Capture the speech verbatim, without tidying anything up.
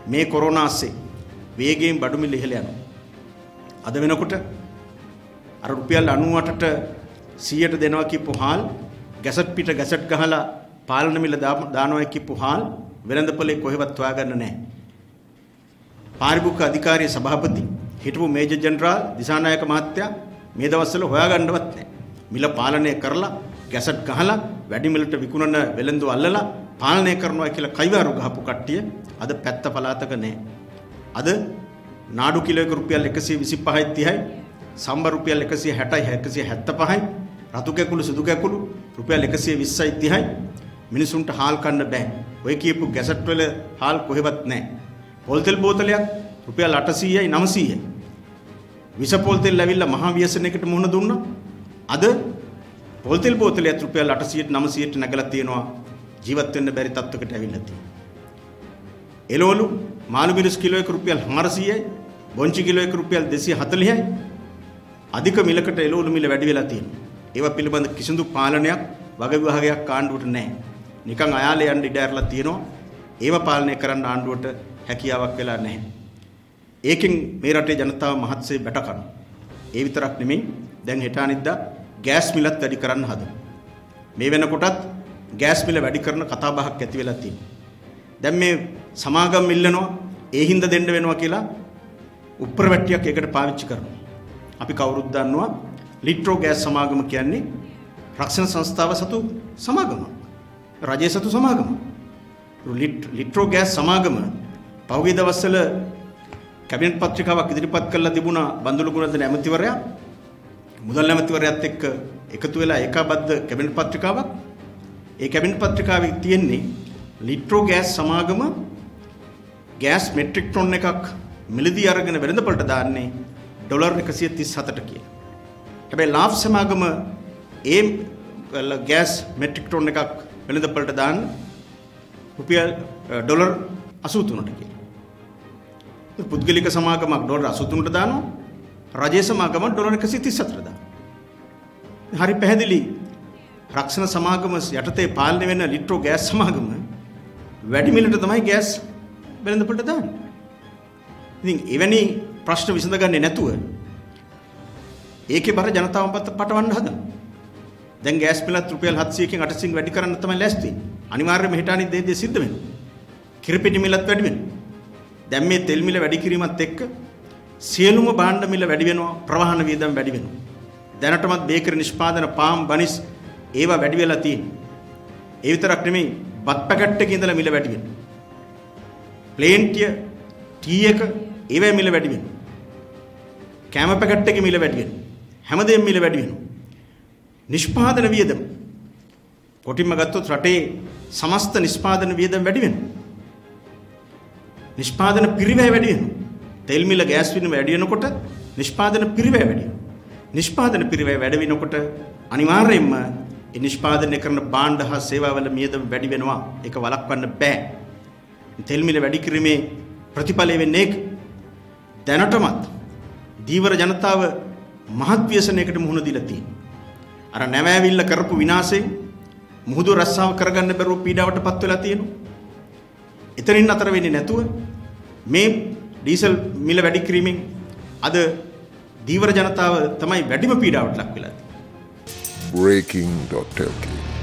මේ corona ASCII වේගයෙන් බඩු මිල ඉහළ යනවා. අද වෙනකොට අර රුපියල් අනූඅටට සීයට දෙනවා කියපු හාල් ගැසට් පිට ගැසට් ගහලා පාලන මිල දානවා කියපු හාල් වෙළඳපොලේ කොහෙවත් හොයාගන්න නැහැ. පාරිභෝගික අධිකාරිය සභාපති හිටපු මේජර් ජෙනරාල් දිසානායක මහත්තයා මේ දවස්වල හොයාගන්නවත් නැහැ. මිල පාලනය කරලා ගැසට් ගහලා වැඩි මිලට විකුණන වෙළඳු අල්ලලා පාලනය කරනවා කියලා කයිවාරු ගහපු කට්ටිය අද පැත්ත පළාතක නැහැ. අද නාඩු කිලෝයක රුපියල් එකසිය විසිපහයි තිහයි, සම්බර රුපියල් එකසිය හැටයි එකසිය හැත්තපහයි, රතු කැකුළු සුදු කැකුළු රුපියල් එකසිය විස්සයි තිහයි. මිනිසුන්ට හාල් කන්න බෑ. ඔය කියපු ගැසට් වල හාල් කොහෙවත් නැහැ. පොල් තෙල් බෝතලයක් රුපියල් අටසීයයි නවසීයයි. විස පොල් තෙල් ඇවිල්ලා මහා ව්‍යසනයකට මුහුණ දුන්නා. අද පොල් තෙල් බෝතලයක් රුපියල් අටසීයට නවසීයට නැගලා තියෙනවා. ජීවත් වෙන්න බැරි තත්ත්වයකට ඇවිල්ලා තියෙනවා. එළවලු මාළු මිරිස් කිලෝයක රුපියල් හාරසීයයි, බොංචි කිලෝයක රුපියල් දෙසිය හතළිහයි. අධික මිලකට එළවලු මිල වැඩි වෙලා තියෙනවා. ඒවා පිළිබඳ කිසිදු පාලනයක් වග විභාගයක් ආණ්ඩුවට නැහැ. නිකන් අයාලේ යන්න ඉඩ ඇරලා තියෙනවා. ඒව පාලනය කරන්න ආණ්ඩුවට හැකියාවක් වෙලා නැහැ. ඒකෙන් මේ රටේ ජනතාව මහත්සේ බැට කරනවා. ඒ විතරක් නෙමෙයි දැන් හෙට අනිද්දා ගෑස් මිලත් වැඩි කරන්න හදනවා. මේ වෙනකොටත් ගෑස් මිල වැඩි කරන කතා බහක් ඇති වෙලා තියෙනවා. දැන් මේ සමාගම් ඉල්ලනවා ඒ හින්දා දෙන්න වෙනවා කියලා උප්පරවැට්ටියක් ඒකට පාවිච්චි කරනවා. අපි කවුරුත් දන්නවා ලිට්‍රෝ ගෑස් සමාගම කියන්නේ රක්ෂණ සංස්ථාව සතු සමාගම. රජයේ සතු සමාගම. ලිට්‍රෝ ගෑස් සමාගම පහුගිය දවස්වල කැබිනට් පත්‍රිකාවක් ඉදිරිපත් කළා තිබුණා බන්දුල ගුණවර්ධන ඇමතිවරයා මුදල් ඇමතිවරයාත් එක්ක එකතු වෙලා ඒකාබද්ධ කැබිනට් පත්‍රිකාවක්. ඒ කැබිනට් පත්‍රිකාවේ තියෙන්නේ ලිට්‍රෝ ගෑස් සමාගම ගෑස් මෙට්‍රික් ටොන් එකක් මිලදී අරගෙන වෙළඳපොළට දාන්නේ ඩොලර් එකසිය තිස් හතට කියලා. හැබැයි ලාබ් සමාගම ඒ ගෑස් මෙට්‍රික් ටොන් එකක් වෙළඳපොළට දාන්න රුපියල් ඩොලර් අසූ තුනට කියලා. පුද්ගලික සමාගමක් ඩොලර් අසූ තුනට දානවා. රජයේ සමාගම ඩොලර් එකසිය තිස් හතට දානවා. හරි පැහැදිලි. රක්ෂණ සමාගම යටතේ පාලනය වෙන ලිට්‍රෝ ගෑස් සමාගම වැඩි මිලට තමයි ගෑස් වෙළඳපොළට දාන්නේ. ඉතින් එවැනි ප්‍රශ්න විසඳගන්නේ නැතුව ඒකේ බර ජනතාව පටවන්න හදනවා. දැන් ගෑස් මිලත් රුපියල් හත්සියකින් අටසියකින් වැඩි කරන්න තමයි ලෑස්ති. අනිවාර්යයෙන්ම හෙට අනිද්දා දේ සිද්ධ වෙනවා. කිරිපිටි මිලත් වැඩි වෙනවා. දැන් මේ තෙල් මිල වැඩි කිරීමත් එක්ක සියලුම භාණ්ඩ මිල වැඩි වෙනවා, ප්‍රවාහන වියදම් වැඩි වෙනවා. දැනටමත් බේකරි නිෂ්පාදන පාම් බනිස් ඒවා වැඩි වෙලා තියෙනවා. ඒ විතරක් නෙමෙයි බත් පැකට් එකේ ඉඳලා මිල වැඩි වෙනවා. ප්ලේන් ටිය ටී එක ඒවා මිල වැඩි වෙනවා. කැම පැකට් එකේ මිල වැඩි වෙනවා. හැමදේම මිල වැඩි වෙනවා. නිෂ්පාදන වියදම් කොටින්ම ගත්තොත් රටේ සමස්ත නිෂ්පාදන වියදම් වැඩි වෙනවා. නිෂ්පාදන පිරිවැය වැඩි වෙනවා. තෙල් මිල ගෑස් මිල වැඩි වෙනකොට නිෂ්පාදන පිරිවැය වැඩි වෙනවා. නිෂ්පාදන පිරිවැය වැඩි වෙනකොට අනිවාර්යයෙන්ම ඒ නිෂ්පාදනය කරන භාණ්ඩ හා සේවාවල මියදම වැඩි වෙනවා. ඒක වළක්වන්න බෑ. තෙල් මිල වැඩි කිරීමේ ප්‍රතිඵලය වෙන්නේ ඒක. දැනටමත් දීවර ජනතාව මහත් ව්‍යසනයකට මුහුණ දීලා තියෙනවා. අර නැවැවිල්ල කරපු විනාශයෙන් මුහුදු රස්සාව කරගන්න බැරුව පීඩාවටපත් වෙලා තියෙනවා. එතනින් අතර වෙන්නේ නැතුව මේ ඩීසල් මිල වැඩි කිරීමෙන් අද දීවර ජනතාව තමයි වැඩිම පීඩාවට ලක් වෙලා තියෙන්නේ. breaking dot l k